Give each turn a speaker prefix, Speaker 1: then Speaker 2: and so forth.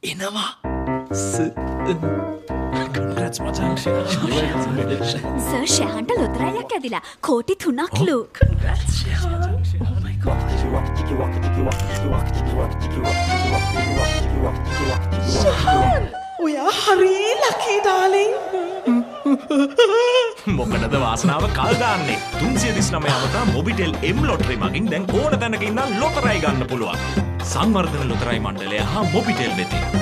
Speaker 1: එනවා. Congrats මචං.
Speaker 2: Sir ෂයහන්ට ලොතරැයියක් ඇදිලා කෝටි 3ක්ලු.
Speaker 1: Congrats ෂයහන්. Oh my god.
Speaker 3: ෂයහන් ඔයා හරි ලකී ඩාලින්.
Speaker 1: මොකටද වාසනාව කල් දාන්නේ 339 අවතා මොබිටෙල් M ලොටරි මගින් දැන් ඕන තැනක ඉඳන් ලොතරැයි ගන්න පුළුවන්. සංවර්ධන ලොතරැයි මණ්ඩලය හා මොබිටෙල් වෙතින්